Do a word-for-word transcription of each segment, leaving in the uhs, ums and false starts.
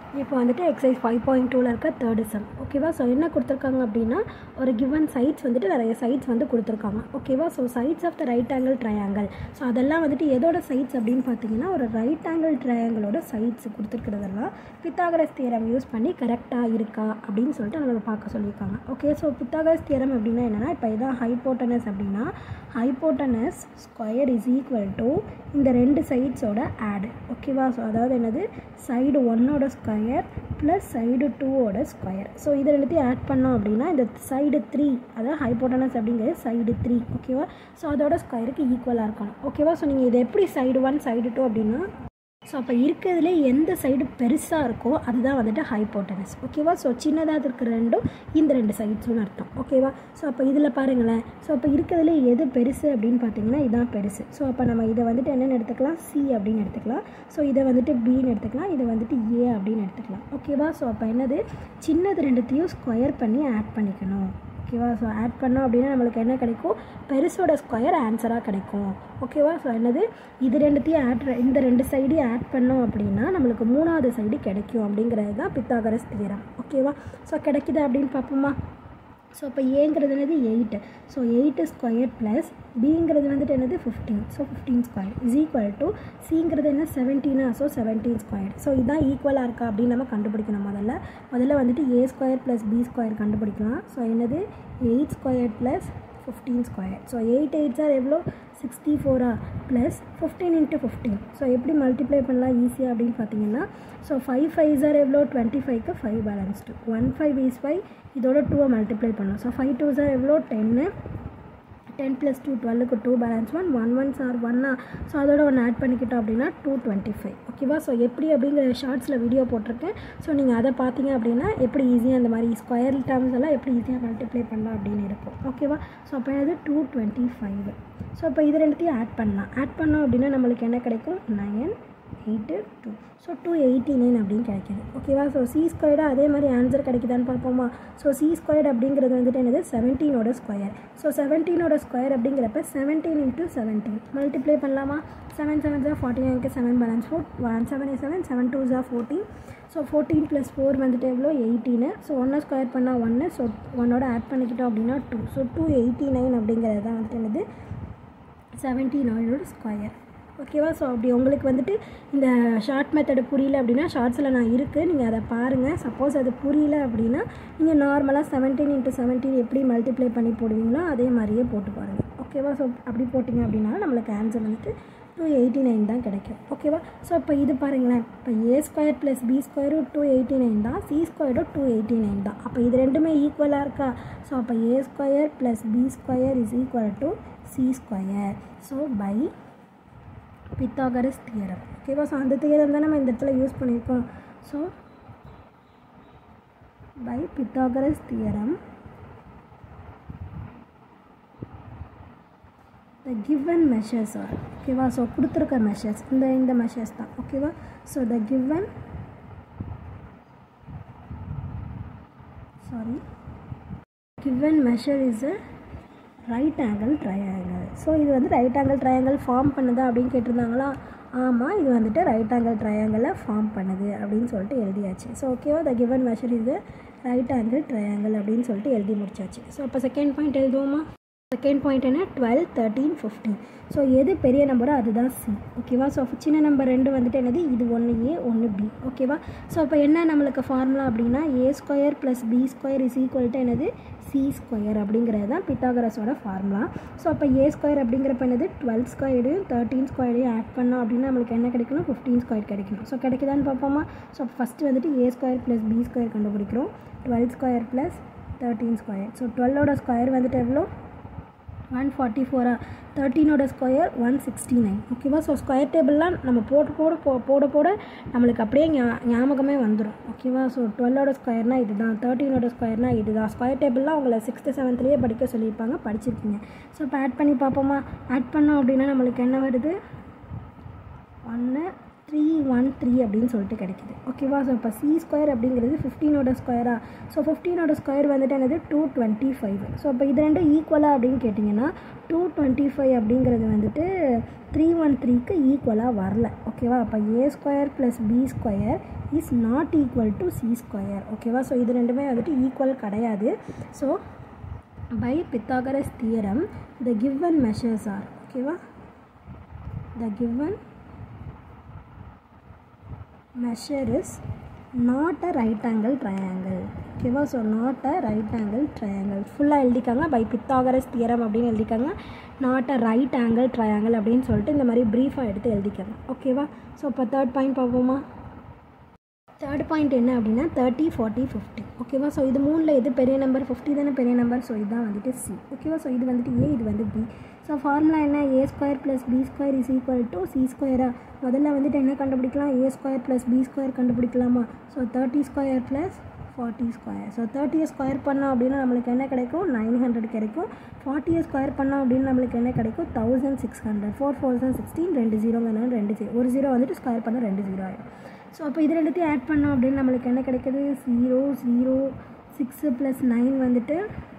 இப்போ வந்துட்டு exercise five point டூவில் இருக்க தேர்டு சம் ஓகேவா. ஸோ என்ன கொடுத்துருக்காங்க அப்படின்னா ஒரு கிவன் சைட்ஸ் வந்துட்டு நிறைய சைட்ஸ் வந்து கொடுத்துருக்காங்க ஓகேவா. So sides of the right angle triangle. So அதெல்லாம் வந்துட்டு எதோட சைட்ஸ் அப்படின்னு பார்த்தீங்கன்னா ஒரு ரைட் ஆங்கிள் ட்ரையாங்கிளோட சைட்ஸ் கொடுத்துருக்கிறதெல்லாம் பித்தாகரஸ் தியரம் யூஸ் பண்ணி கரெக்டாக இருக்கா அப்படின்னு சொல்லிட்டு நம்மளை பார்க்க சொல்லியிருக்காங்க. ஓகே, ஸோ பித்தாகரஸ் தியரம் அப்படின்னா என்னென்னா, இப்போ இதான் ஹைப்போட்டனஸ் அப்படின்னா hypotenuse square is equal to இந்த ரெண்டு சைட்ஸோட ஆடு ஓகேவா. ஸோ அதாவது என்னது, சைடு ஒன்னோட ஸ்கொயர் ப்ளஸ் சைடு டூவோட ஸ்கொயர். ஸோ இது ரெண்டுத்தையும் ஆட் பண்ணோம் அப்படின்னா இந்த சைடு த்ரீ, அதாவது ஹைப்போட்டனஸ் அப்படிங்கிறது சைடு த்ரீ ஓகேவா. ஸோ அதோட ஸ்கொயருக்கு ஈக்குவலாக இருக்கணும் ஓகேவா. ஸோ நீங்கள் இது எப்படி சைடு ஒன் சைடு டூ அப்படின்னா, ஸோ அப்போ இருக்கிறதுலே எந்த சைடு பெருசாக இருக்கோ அதுதான் வந்துட்டு ஹைப்போட்டனஸ் ஓகேவா. ஸோ சின்னதாக இருக்கிற ரெண்டும் இந்த ரெண்டு சைட்ஸ்னு அர்த்தம் ஓகேவா. ஸோ அப்போ இதில் பாருங்களேன், ஸோ அப்போ இருக்கிறதுலே எது பெருசு அப்படின்னு பார்த்தீங்கன்னா இதான் பெருசு. ஸோ அப்போ நம்ம இதை வந்துட்டு என்னென்னு எடுத்துக்கலாம், சி அப்படின்னு எடுத்துக்கலாம். ஸோ இதை வந்துட்டு பின்னு எடுத்துக்கலாம், இதை வந்துட்டு ஏ அப்படின்னு எடுத்துக்கலாம் ஓகேவா. ஸோ அப்போ என்னது, சின்னது ரெண்டுத்தையும் ஸ்கொயர் பண்ணி ஆட் பண்ணிக்கணும் ஓகேவா. ஸோ ஆட் பண்ணோம் அப்படின்னா நம்மளுக்கு என்ன கிடைக்கும், பெருசோட ஸ்கொயர் ஆன்சராக கிடைக்கும் ஓகேவா. ஸோ என்னது, இது ரெண்டுத்தையும் ஆட் இந்த ரெண்டு சைடையும் ஆட் பண்ணோம் அப்படின்னா நம்மளுக்கு மூணாவது சைடு கிடைக்கும் அப்படிங்கிறது தான் பித்தாகரஸ் தியரம் ஓகேவா. ஸோ கிடைக்குதா அப்படின்னு பார்ப்போமா. ஸோ அப்போ ஏங்கிறது என்னது eight. So eight square plus பிங்கிறது வந்துட்டு என்னது fifteen. So fifteen square is equal to சிங்கிறது என்ன செவன்டீனா. So seventeen square. ஸோ இதான் ஈக்குவலாக இருக்கா அப்படின்னு நம்ம கண்டுபிடிக்கணும். முதல்ல முதல்ல வந்துட்டு A square plus B square கண்டுபிடிக்கலாம். ஸோ என்னது eight square plus fifteen square. So eight eight சார் எவ்வளோ, சிக்ஸ்டி ஃபோரா plus fifteen into fifteen. So எப்படி மல்டிப்ளை பண்ணலாம் ஈஸியாக அப்படின்னு பார்த்தீங்கன்னா, ஸோ ஃபைவ் ஃபைவ் சார் எவ்வளோ, டுவெண்ட்டி ஃபைவ்க்கு five balance two, one five is five, இதோட டூவை மல்டிப்ளை பண்ணலாம். ஸோ ஃபைவ் டூ சார் எவ்வளோ, டென்னு, டென் ப்ளஸ் டூ டுவெல்லுக்கு two balance one, one one சார் ஒன்னா. ஸோ அதோட ஒன்று ஆட் பண்ணிக்கிட்டோம் அப்படின்னா டூ டுவெண்ட்டி ஃபைவ் ஓகேவா. ஸோ எப்படி அப்படிங்கிற ஷார்ட்ஸில் வீடியோ போட்டிருக்கேன். ஸோ நீங்கள் அதை பார்த்தீங்க அப்படின்னா எப்படி ஈஸியாக அந்த மாதிரி ஸ்கொயர் டேர்ம்ஸ் எல்லாம் எப்படி ஈஸியாக மல்டிப்ளை பண்ணலாம் அப்படின்னு இருக்கும் ஓகேவா. ஸோ அப்போ அது டூ டுவெண்ட்டி ஃபைவ். ஸோ இப்போ இது ரெண்டுத்தையும் ஆட் பண்ணலாம். ஆட் பண்ணோம் அப்படின்னா நம்மளுக்கு என்ன கிடைக்கும், nine eight two. So two eighty nine அப்படின்னு கிடைக்கிது ஓகேவா. ஸோ சி ஸ்கொயர்டு அதே மாதிரி ஆன்சர் கிடைக்குதான்னு பார்ப்போமா. ஸோ சி ஸ்கொயர்டு அப்படிங்கிறது வந்துட்டு என்னது, செவன்டீனோட ஸ்கொயர். ஸோ செவன்டீனோட ஸ்கொயர் அப்படிங்கிறப்ப செவன்டீன் இன்ட்டு செவன்டீன் மல்டிப்ளை பண்ணலாமா. செவன் செவன் ஜா ஃபார்ட்டி நைனுக்கு seven balance four, one seven seven, seven two ஜா fourteen. So fourteen plus four வந்துட்டு எவ்வளோ, எயிட்டீனு. ஸோ ஒன்றை ஸ்கொயர் பண்ணால் ஒன்று, ஸோ ஒன்னோட ஆட் பண்ணிக்கிட்டோம் அப்படின்னா two. So two eighty nine அப்படிங்கிறது தான் வந்துட்டு என்னது, செவன்டீனோட ஸ்கொயர் ஓகேவா. ஸோ அப்படி உங்களுக்கு வந்துட்டு இந்த ஷார்ட் மெத்தடு புரியல அப்படின்னா ஷார்ட்ஸில் நான் இருக்குது, நீங்கள் அதை பாருங்கள். சப்போஸ் அது புரியல அப்படின்னா நீங்கள் நார்மலாக செவன்டீன் இன்ட்டு செவன்டீன் எப்படி மல்டிப்ளை பண்ணி போடுவீங்களோ அதே மாதிரியே போட்டு பாருங்கள் ஓகேவா. ஸோ அப்படி போட்டிங்க அப்படின்னா நம்மளுக்கு ஆன்சர் வந்துட்டு டூ எயிட்டி நைன் தான் கிடைக்கும் ஓகேவா. ஸோ இப்போ இது பாருங்களேன், இப்போ ஏ ஸ்கொயர் ப்ளஸ் பி ஸ்கொயரும் டூ எயிட்டி நைன் தான், சி ஸ்கொயரும் டூ எயிட்டி நைன் தான். அப்போ இது ரெண்டுமே ஈக்குவலாக இருக்கா. ஸோ அப்போ A square plus B square is equal to C square. So by Pythagoras theorem ஓகேவா. ஸோ அந்த தியரம் தான் நம்ம இந்த இடத்துல யூஸ் பண்ணியிருக்கோம். So by Pythagoras theorem the given measures are ஓகேவா. ஸோ கொடுத்துருக்க மெஷர்ஸ் இந்த இந்த மெஷர்ஸ் தான் ஓகேவா. So the given sorry given measure is a right angle triangle. So இது வந்து ரைட் ஆங்கிள் ட்ரையாங்கிள் ஃபார்ம் பண்ணுதா அப்படின்னு கேட்டிருந்தாங்களா. ஆமாம், இது வந்துட்டு ரைட் ஆங்கிள் ட்ரையாங்கிளை ஃபார்ம் பண்ணுது அப்படின்னு சொல்லிட்டு எழுதியாச்சு. ஸோ ஓகேவா, த கிவன் மெஷர் இது ரைட் ஆங்கிள் ட்ரையாங்கிள் அப்படின்னு சொல்லிட்டு எழுதி முடிச்சாச்சு. ஸோ அப்போ செகண்ட் பாயிண்ட் எழுதுவோமா. செகண்ட் பாயிண்ட் என்ன, டுவெல் தேர்ட்டீன் ஃபிஃப்டீன். ஸோ எது பெரிய நம்பரோ அதுதான் சி ஓகேவா. ஸோ சின்ன நம்பர் ரெண்டு வந்துட்டு என்னது, இது ஒன்று ஏ ஒன்று பி ஓகேவா. ஸோ அப்போ என்ன நம்மளுக்கு ஃபார்முலா அப்படின்னா A square plus B square is equal to என்னது, சி ஸ்கொயர் அப்படிங்கிறது தான் பித்தாகரஸோட ஃபார்முலா. ஸோ அப்போ ஏ ஸ்கொயர் அப்படிங்கிறப்ப என்னது, டுவெல் ஸ்கொயரையும் தேர்ட்டீன் ஸ்கொயரையும் ஆட் பண்ணோம் அப்படின்னா நம்மளுக்கு என்ன கிடைக்கணும், ஃபிஃப்டீன் ஸ்கொயர் கிடைக்கணும். ஸோ கிடைக்குதான்னு பார்ப்போமா. ஸோ ஃபஸ்ட்டு வந்துட்டு A square plus B square கண்டுபிடிக்கிறோம், twelve square plus thirteen square. So டுவெல்லோட ஸ்கொயர் வந்துட்டு எவ்வளோ, ஒன் ஃபார்ட்டி ஃபோரா, தேர்ட்டீனோட ஸ்கொயர் ஒன் சிக்ஸ்டி நைன் ஓகேவா. ஸோ ஸ்கொயர் டேபிள்லாம் நம்ம போட்டு போட போ போட போட நம்மளுக்கு அப்படியே ஞா ஞாபகமே வந்துடும் ஓகேவா. ஸோ டுவெல்லோட ஸ்கொயர்னால் இது தான், தேர்ட்டீனோட ஸ்கொயர்னால் இது தான். ஸ்கொயர் டேபிள்லாம் உங்களை சிக்ஸ்த்து செவன்த்லேயே படிக்க சொல்லியிருப்பாங்க, படிச்சிருக்கீங்க. ஸோ இப்போ ஆட் பண்ணி பார்ப்போமா. ஆட் பண்ணோம் அப்படின்னா நம்மளுக்கு என்ன வருது, ஒன்று த்ரீ ஒன் த்ரீ அப்படின்னு சொல்லிட்டு கிடைக்கிது ஓகேவா. ஸோ இப்போ சி ஸ்கொயர் அப்படிங்கிறது ஃபிஃப்டீனோட ஸ்கொயரா. ஸோ ஃபிஃப்டீனோட ஸ்கொயர் வந்துட்டு என்னது, டூ டுவெண்ட்டி ஃபைவ். ஸோ இப்போ இது ரெண்டும் ஈக்குவலாக அப்படின்னு கேட்டிங்கன்னா டூ டுவெண்ட்டி ஃபைவ் அப்படிங்கிறது வந்துட்டு த்ரீ ஒன் த்ரீக்கு ஈக்குவலாக வரல ஓகேவா. அப்போ A square plus B square is not equal to C square. ஓகேவா? ஸோ இது ரெண்டுமே வந்துட்டு ஈக்குவல் கிடையாது. So by Pythagoras theorem the given measures are, ஓகேவா, the given measure is not a right angle triangle. ஓகேவா? So not a right angle triangle ஃபுல்லாக எழுதிக்காங்க. By Pythagoras theorem அப்படின்னு எழுதிக்காங்க. Not a right angle triangle அப்படின்னு சொல்லிட்டு இந்த மாதிரி ப்ரீஃபாக எடுத்து எழுதிக்காங்க. ஓகேவா? ஸோ இப்போ தேர்ட் பாயிண்ட் பார்ப்போமா? தேர்ட் பாயிண்ட் என்ன அப்படின்னா தேர்ட்டி ஃபார்ட்டி ஃபிஃப்டி. ஓகேவா? ஸோ இது மூணில் எது பெரிய நம்பர்? ஃபிஃப்டி தானே பெரிய நம்பர். ஸோ இதுதான் வந்துட்டு சி. ஓகேவா? ஸோ இது வந்துட்டு ஏ, இது வந்து பி. ஸோ ஃபார்முலா என்ன? A square plus B square is equal to C ஸ்கொயரா? முதல்ல வந்துட்டு என்ன கண்டுபிடிக்கலாம்? A square plus B square கண்டுபிடிக்கலாமா? So thirty square plus forty square. So தேர்ட்டியை ஸ்கொயர் பண்ணோம் அப்படின்னா நம்மளுக்கு என்ன கிடைக்கும்? நைன் ஹண்ட்ரட் கிடைக்கும். ஃபார்ட்டியை ஸ்கொயர் பண்ணோம் அப்படின்னு நம்மளுக்கு என்ன கிடைக்கும்? Thousand six hundred. Four four sixteen, ரெண்டு ஜீரோங்கிறனால ரெண்டு ஜீரோ, ஒரு ஜீரோ வந்துட்டு ஸ்கொயர் பண்ண ரெண்டு ஜீரோ ஆகிடும். ஸோ அப்போ இது ரெண்டுத்தையும் ஆட் பண்ணோம் அப்படின்னு நம்மளுக்கு என்ன கிடைக்குது? Zero zero six plus nine வந்துட்டு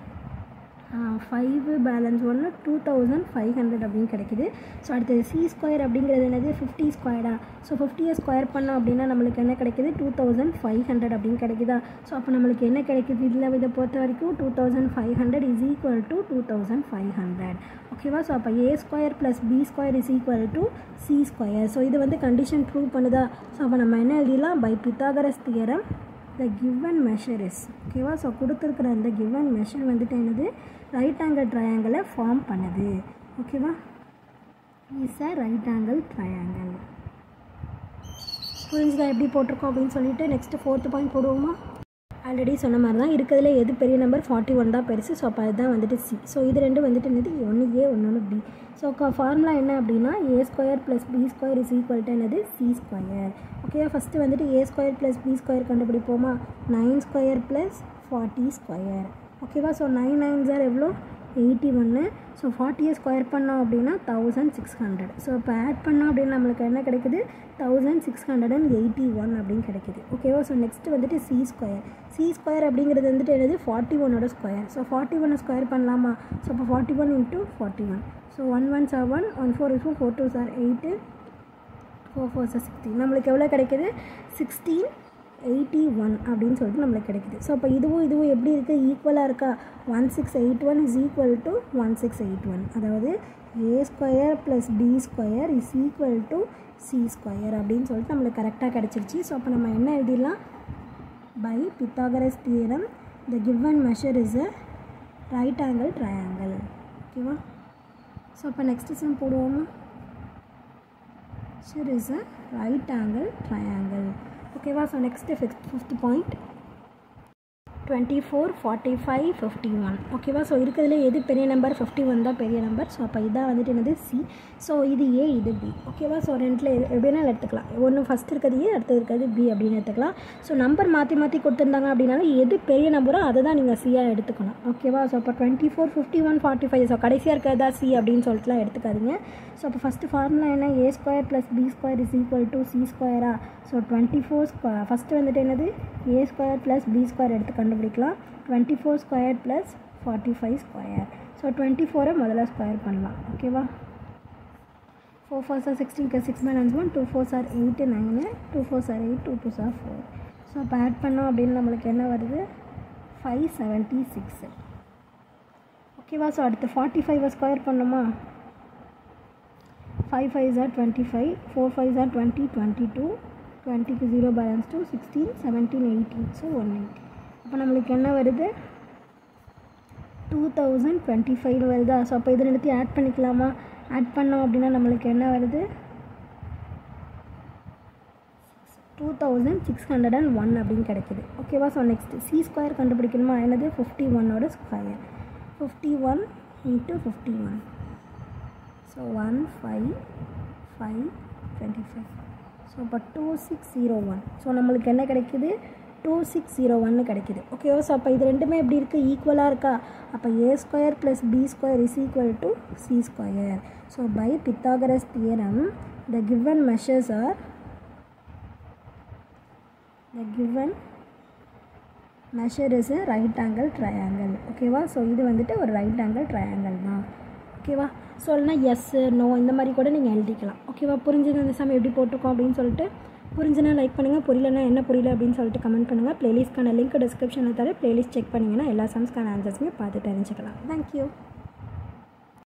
ஃபைவு பேலன்ஸ் ஒன்று டூ தௌசண்ட் ஃபைவ் ஹண்ட்ரட் அப்படின்னு கிடைக்கிது. ஸோ அடுத்தது சி ஸ்கொயர் அப்படிங்கிறது என்னது? ஃபிஃப்டி ஸ்கொயரா? ஸோ ஃபிஃப்டியை ஸ்கொயர் பண்ணோம் அப்படின்னா நம்மளுக்கு என்ன கிடைக்கிது? டூ தௌசண்ட் ஃபைவ் ஹண்ட்ரட் அப்படின்னு கிடைக்குதா? ஸோ அப்போ நம்மளுக்கு என்ன கிடைக்கிது? இதில் இதை பொறுத்த வரைக்கும் two thousand five hundred is equal to two thousand five hundred. ஓகேவா? ஸோ அப்போ A square plus B square is equal to C square. So இது வந்து கண்டிஷன் ப்ரூவ் பண்ணுதா? ஸோ அப்போ நம்ம என்ன எழுதிடலாம்? By Pythagoras theorem the given measure is, ஓகேவா? ஸோ கொடுத்துருக்குற அந்த கிவன் மெஷர் வந்துட்டு என்னது? ரைட் ஆங்கிள் ட்ரையாங்கிளை ஃபார்ம் பண்ணுது. ஓகேவா? Is a right angle triangle. புரிஞ்சுதா எப்படி போட்டிருக்கோம் அப்படின்னு சொல்லிட்டு நெக்ஸ்ட்டு ஃபோர்த்து பாயிண்ட் போடுவோமா? ஆல்ரெடி சொன்ன மாதிரி தான் இருக்கிறதுல எது பெரிய நம்பர்? ஃபார்ட்டி ஒன் தான் பெருசு. ஸோ அப்போ அதுதான் வந்துட்டு சி. ஸோ இது ரெண்டு வந்துட்டு என்னது? ஒன்று ஏ, ஒன்று பி. ஸோ ஃபார்முலா என்ன அப்படின்னா A square plus B square is equal to என்னது? C square. ஓகேவா? ஃபஸ்ட்டு வந்துட்டு A square plus B square கண்டுபிடிப்போமா? Nine square plus forty square. ஓகேவா? ஸோ நைன் நைன் சார் எவ்வளோ? எயிட்டி ஒன்று. ஸோ ஃபார்ட்டியை ஸ்கொயர் பண்ணோம் அப்படின்னா தௌசண்ட் சிக்ஸ் ஹண்ட்ரட். ஸோ இப்போ ஆட் பண்ணோம் அப்படின்னு நம்மளுக்கு என்ன கிடைக்குது? Thousand six hundred and eighty one அப்படின்னு கிடைக்குது. ஓகேவா? ஸோ நெக்ஸ்ட்டு வந்துட்டு சி ஸ்கொயர். சி ஸ்கொயர் அப்படிங்கிறது வந்துட்டு என்னது? ஃபார்ட்டி ஒன்னோட ஸ்கொயர். ஸோ ஃபார்ட்டி ஒன்னை ஸ்கொயர் பண்ணலாமா? ஸோ இப்போ forty one into forty one. So one one seven, one four is four two சார் எயிட்டு, ஃபோர் ஃபோர் சார் சிக்ஸ்டீன். நம்மளுக்கு எவ்வளோ கிடைக்குது? சிக்ஸ்டீன் எயிட்டி ஒன் அப்படின்னு சொல்லிட்டு நம்மளுக்கு கிடைக்குது. ஸோ அப்போ இதுவும் இதுவும் எப்படி இருக்குது? ஈக்குவலாக இருக்கா? One six eight one is equal to one six eight one. அதாவது A square plus B square is equal to C square அப்படின்னு சொல்லிட்டு நம்மளுக்கு கரெக்டாக கிடச்சிருச்சு. ஸோ அப்போ நம்ம என்ன எழுதிடலாம்? By Pythagoras theorem the given measure is a right angle triangle. ஓகேவா? ஸோ அப்போ நெக்ஸ்ட் சம் போடுவோமா? Measure is a right angle triangle. ஓகேவா? So next fifth fifth point twenty four forty five fifty one. ஓகேவா? So இருக்கிறதுல எது பெரிய number? Fifty one தான் பெரிய நம்பர். ஸோ அப்போ இதான் வந்துட்டு என்னது? சி. ஸோ இது ஏ, இது பி. ஓகேவா? ஸோ ரெண்டில் எது எப்படின்னா எடுத்துக்கலாம். ஒன்று ஃபஸ்ட் இருக்கிறது ஏ, அடுத்தது இருக்கிறது பி அப்படின்னு எடுத்துக்கலாம். ஸோ நம்பர் மாற்றி மாற்றி கொடுத்துருந்தாங்க அப்படின்னாலும் எது பெரிய நம்பரோ அதை தான் நீங்கள் சியாக எடுத்துக்கணும். ஓகேவா? ஸோ அப்போ twenty four fifty one forty five so கடைசியாக இருக்கிறதா சி அப்படின்னு சொல்லிட்டுலாம் எடுத்துக்காதீங்க. ஸோ அப்போ ஃபஸ்ட்டு ஃபார்முலா என்ன? A square plus B square is equal to C ஸ்கொயரா? ஸோ டுவெண்ட்டி ஃபோர் ஸ்கொ ஃபஸ்ட்டு வந்துட்டு என்னது? A square plus B square எடுத்து கண்டுபிடிக்கலாம். Twenty four square plus forty five square. So twenty ஃபோரை முதல்ல ஸ்கொயர் பண்ணலாம். ஓகேவா? ஃபோர் ஃபோர் சார் sixteen, six balance one, two four சார் எயிட்டு நைனு, டூ ஃபோர் சார் எயிட், டூ டூ சார் ஃபோர். ஸோ இப்போ ஆட் பண்ணோம் அப்படின்னு நம்மளுக்கு என்ன வருது? Five seventy six. ஓகேவா? ஸோ அடுத்து ஃபார்ட்டி ஃபைவை ஸ்கொயர் பண்ணோமா? ஃபைவ் ஃபைவ் சார் டுவெண்ட்டி ஃபைவ், ஃபோர் ஃபைவ் சார் டுவெண்ட்டி, டுவெண்ட்டி டூ, டுவெண்ட்டிக்கு zero balance two, sixteen, seventeen, eighteen. So one eighty. அப்போ நம்மளுக்கு என்ன வருது? டூ தௌசண்ட் டுவெண்ட்டி ஃபைவ் வருதா? ஸோ அப்போ இது ரெண்டுத்தையும் ஆட் பண்ணிக்கலாமா? ஆட் பண்ணோம் அப்படின்னா நம்மளுக்கு என்ன வருது? Two thousand six hundred and one அப்படின்னு கிடைக்கிது. ஓகேவா? ஸோ நெக்ஸ்ட்டு சி ஸ்கொயர் கண்டுபிடிக்கணுமா? என்னது? ஃபிஃப்டி ஒன்னோட square. Fifty one into fifty one. So one five five twenty five. So இப்போ two six zero one. So நம்மளுக்கு என்ன கிடைக்கிது? டூ சிக்ஸ் ஜீரோ ஒன்று கிடைக்கிது. ஓகேவா? ஸோ அப்போ இது ரெண்டுமே எப்படி இருக்குது? ஈக்குவலாக இருக்கா? அப்போ A square plus B square is equal to C square. So by Pythagoras theorem the given measures are the given measure is a right angle triangle. ஓகேவா? ஸோ இது வந்துட்டு ஒரு ரைட் ஆங்கிள் ட்ரையாங்கிள் தான். ஓகேவா? ஸோ இல்லைனா yes no இந்த மாதிரி கூட நீங்கள் எழுதிக்கலாம். ஓகேவா? புரிஞ்சுது இந்த சம் எப்படி போட்டிருக்கோம் அப்படின்னு சொல்லிட்டு. புரிஞ்சுனா லைக் பண்ணுங்கள், புரியலன்னா என்ன புரியல அப்படின்னு சொல்லிட்டு கமெண்ட் பண்ணுங்கள். ப்ளேலிஸ்ட்கான லிங்க் டிஸ்கிரிப்ஷனில் தர ப்ளேலிஸ்ட் செக் பண்ணிங்கன்னா எல்லா சம்ஸ்க்கான ஆன்சர்ஸுமே பார்த்து தெரிஞ்சுக்கலாம். தேங்க்யூ.